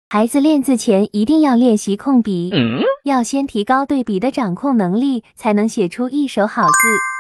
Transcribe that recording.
孩子练字前一定要练习控笔，要先提高对笔的掌控能力，才能写出一手好字。